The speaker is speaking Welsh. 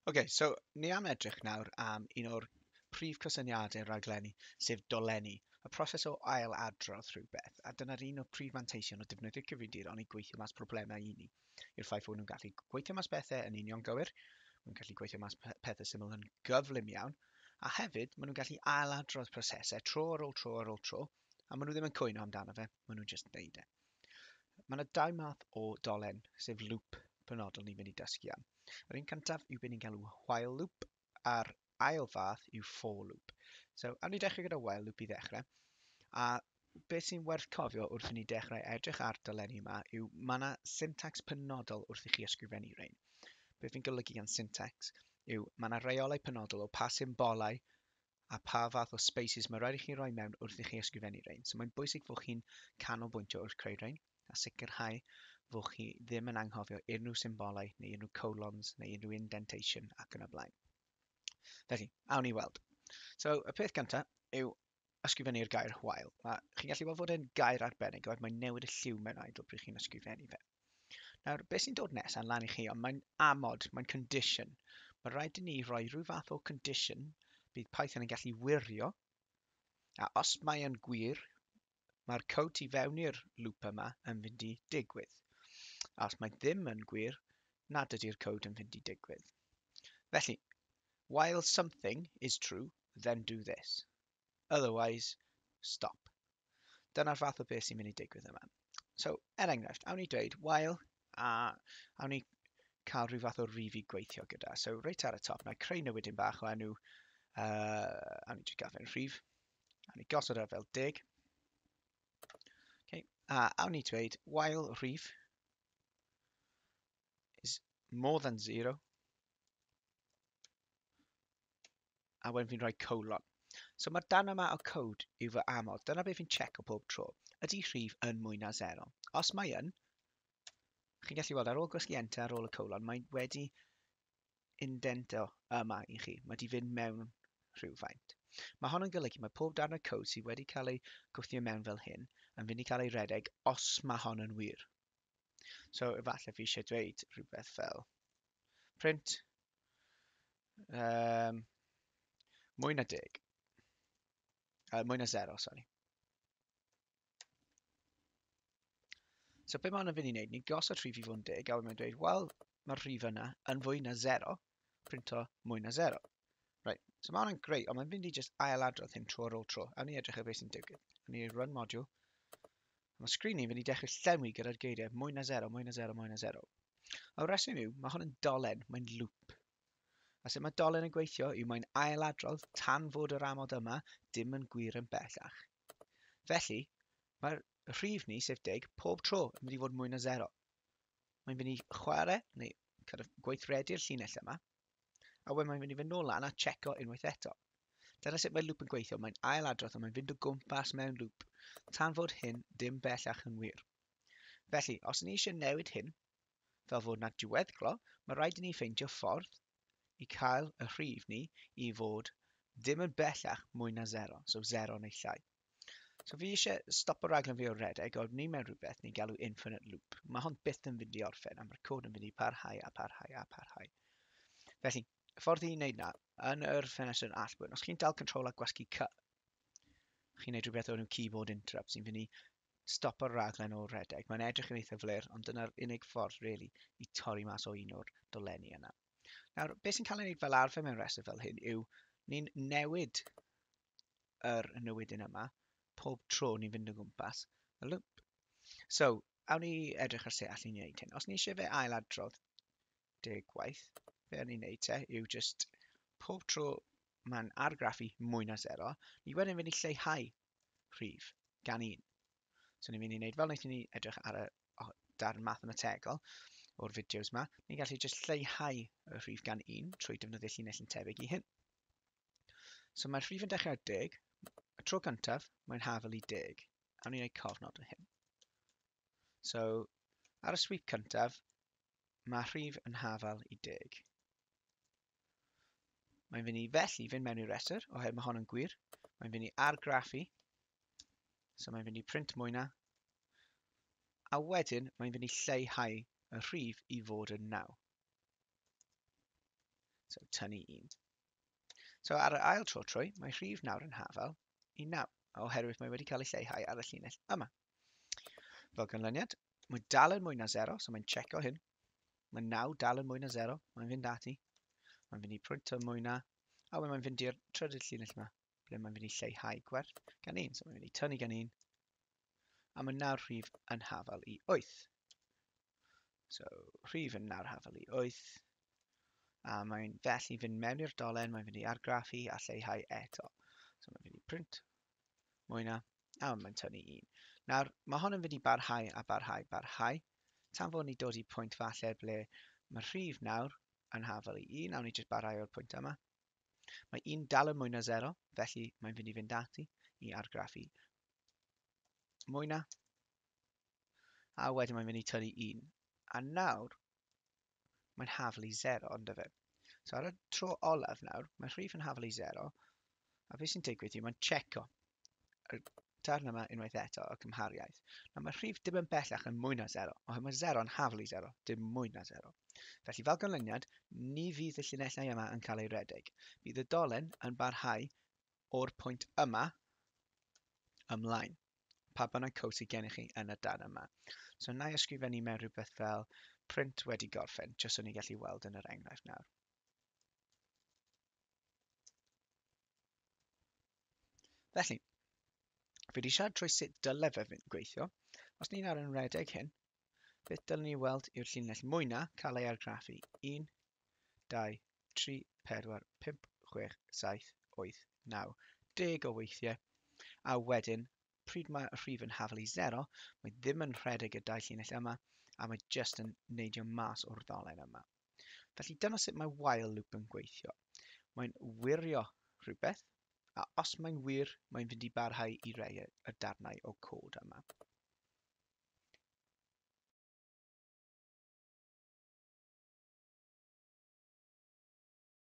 So ni am edrych nawr am un o'r prif cysyniadau raglenni, sef dolenni, y proses o ail-adrodd rhywbeth, a dyna'r un o'r prif manteision o defnyddio cyfrifiadur i gweithio mas problemau i ni. Yw'r ffaith bod nhw'n gallu gweithio mas bethau yn union gywir, maen nhw'n gallu gweithio mas pethau syml yn gyflym iawn, a hefyd maen nhw'n gallu ail-adrodd prosesau tro ar ôl tro ar ôl tro, a maen nhw ddim yn cwyno amdano fe, maen nhw'n just neud e. Mae yna dau math o dolen, sef loop penodol ni'n mynd i dysgu am. Yr un cyntaf yw beth ni'n galw while loop, a'r ail fath yw for loop. So, awn ni dechrau gyda while loop i ddechrau. A beth sy'n werth cofio wrth i ni dechrau edrych ar dolenni yma yw mae yna syntax penodol wrth i chi ysgrifennu rhain. Beth fi'n golygu gan syntax yw mae yna reolau penodol o pa symbolau a pa fath o spaces mae rhaid i chi roi mewn wrth i chi ysgrifennu rhain. So mae'n bwysig fod chi'n canolbwyntio wrth creu rhain a sicrhau fod chi ddim yn anghofio unrhyw symbolau neu unrhyw colons neu unrhyw indentation ac yn y blaen. Felly, awn ni weld. So, y peth gyntaf yw ysgrifennu'r gair while. Chi'n gallu gweld fod e'n gair arbennig oedd mae'n newid y lliw mewn aidl pryd chi'n ysgrifennu fe. Nawr, beth sy'n dod nesaf lan i chi, ond mae'n amod, mae'n condition. Mae rhaid i ni roi rhyw fath o condition bydd Python yn gallu wirio, a os mae yn gwir, mae'r code tu fewn i'r loop yma yn fynd i digwydd. A os mae ddim yn gwir, nad ydy'r code yn fynd i digwydd. Felly, while something is true, then do this. Otherwise, stop. Dyna'r fath o beth sy'n mynd i digwydd yma. So, er enghraifft, awn ni dweud while, a awn ni cael rhyw fath o rif i gweithio gyda. So, reit ar y top, na creu newidyn bach o enw, awn ni jyst gael fe'n rhif. Awn ni gosod e fel 10. Okay. A awn ni dweud while rhif is more than 0. A wedyn fi'n rhoi colon. So mae'r darn yma o code yw fy amod. Dyna beth fi'n check o pob tro. Ydy rhif yn mwy na 0? Os mae yn, chi'n gallu weld ar ôl gwysgu enter ar ôl y colon, mae wedi indento yma i chi. Mae wedi fynd mewn rhywfaint. Mae hon yn golygu mae pob darn y code sydd wedi cael ei gwthio mewn fel hyn yn fynd i cael ei redeg os mae hon yn wir. So efallai fi eisiau dweud rhywbeth fel print mwy na 10. Mwy na 0, sori. So be mae hwn yn fynd i wneud? Ni'n gosod rhif i fod yn 10, a wedyn dweud, wel, mae'r rhif yna yn fwy na 0, printo mwy na 0. Right. So mae hwn yn greu, ond mae'n fynd i just ail-adrodd hyn tro ar ôl tro. Awn ni edrych ar beth sy'n digwydd. Awn ni run module. Mae sgrin ni'n fynd i dechrau llenwi gyda'r geiriau mwy na 0, mwy na 0, mwy na 0. O'r reswm yw, mae hwn yn dolen, mae'n loop. A sut mae dolen yn gweithio yw mae'n ail-adrodd tan fod yr amod yma dim yn gwir yn bellach. Felly, mae'r rhif ni, sef 10, pob tro yn mynd i fod mwy na 0. Mae'n mynd i chwarae, neu gweithredu'r llinell yma, a wedyn mae'n mynd i fynd nôl lan a checo unwaith eto. Dyna sut mae loop yn gweithio, mae'n ail-adrodd a mae'n fynd o gwmpas mewn loop, tan fod hyn dim bellach yn wir. Felly, os ni eisiau newid hyn, fel fod na diweddglo, mae rhaid i ni ffeindio ffordd i cael y rhif ni i fod dim yn bellach mwy na 0, so 0 neu llai. So fi eisiau stop y raglen fi o redeg, oedd ni mewn rhywbeth ni'n galw infinite loop. Mae hon byth yn fynd i orffen, a mae'r cod yn fynd i parhau a parhau a parhau. Felly, y ffordd i wneud na, yn yr ffenestr yn allbwyn, os chi'n dal control a gwasgu C, chi'n gwneud rhywbeth o'r keyboard interrupt sy'n fynd i stop y raglen o redeg. Mae'n edrych yn eitha flir, ond dyna'r unig ffordd, really, i torri mas o un o'r dolenni yna. Nawr, beth sy'n cael ei wneud fel arfer mewn rhestr fel hyn yw ni'n newid yr newidyn yma pob tro ni'n fynd o gwmpas y loop. So, awn ni edrych ar sut allan ni wneud hyn. Os ni eisiau fe ail-adrodd 10 gwaith, be ni'n wneud te yw just pob tro mae'n argraffu mwy na 0, ni wedyn fynd i lleihau rhif gan 1. So ni'n mynd i wneud fel wnaethon ni edrych ar y darn mathemategol o'r fideos yma, ni'n gallu just lleihau y rhif gan 1 trwy defnyddio llinell yn tebyg i hyn. So mae'r rhif yn dechrau ar 10, y tro cyntaf mae'n hafel i 10. Awn ni'n gwneud cofnod o hyn. So ar y sweep cyntaf, mae rhif yn hafel i 10. Mae'n fynd i felly fynd mewn i'r restr, oherwydd mae hon yn gwir. Mae'n fynd i argraffu, so mae'n fynd i print mwy na, a wedyn mae'n fynd i lleihau y rhif i fod yn 9. So tynnu 1. So ar y ail tro trwy, mae rhif nawr yn hafal i 9, oherwydd mae wedi cael ei lleihau ar y llinell yma. Fel ganlyniad, mae dal yn mwy na 0, so mae'n checo hyn. Mae 9 dal yn mwy na 0, mae'n fynd ati. Mae'n fynd i pwynto mwy na, a mae'n fynd i'r trydydd llinell yma, ble mae'n fynd i lleihau gwerth gan 1. So mae'n fynd i tynnu gan 1, a mae nawr rhif yn hafal i 8. So rhif yn nawr hafal i 8, a mae'n felly fynd mewn i'r dolen, mae'n fynd i argraffu a lleihau eto. So mae'n fynd i print mwy na, a mae'n tynnu 1. Nawr, mae hon yn fynd i barhau a barhau, barhau, tan fod ni dod i pwynt falle ble mae rhif nawr yn hafal i 1, a ni jyst barhau o'r pwynt yma. Mae 1 dal yn mwy na 0, felly mae'n fynd i fynd ati i argraffu mwy na, a wedyn mae'n fynd i tynnu 1. A nawr, mae'n hafal i 0, ond fe. So ar y tro olaf nawr, mae rhif yn hafal i 0, a beth sy'n digwydd yw mae'n checo y darn yma unwaith eto o cymhariaeth. Nawr mae rhif dim yn bellach yn mwy na 0, oherwydd mae 0 yn hafal i 0, dim mwy na 0. Felly fel ganlyniad, ni fydd y llinellau yma yn cael ei redeg. Bydd y dolen yn barhau o'r pwynt yma ymlaen, pa bynnag cod sydd gennych chi yn y darn yma. So na i ysgrifennu mewn rhywbeth fel print wedi gorffen, jyst so ni gallu weld yn yr enghraifft nawr. Felly, fi wedi siarad trwy sut dylai fe gweithio. Os ni nawr yn redeg hyn, beth dylwn ni weld yw'r llinell mwy na cael ei argraffu 1, 2, 3, 4, 5, 6, 7, 8, 9, 10 o weithiau. A wedyn, pryd mae y rhif yn hafal i 0, mae ddim yn rhedeg y 2 llinell yma, a mae jyst yn neidio mas o'r ddolen yma. Felly dyna sut mae while loop yn gweithio. Mae'n wirio rhywbeth, a os mae'n wir, mae'n fynd i barhau i rei y darnau o cod yma.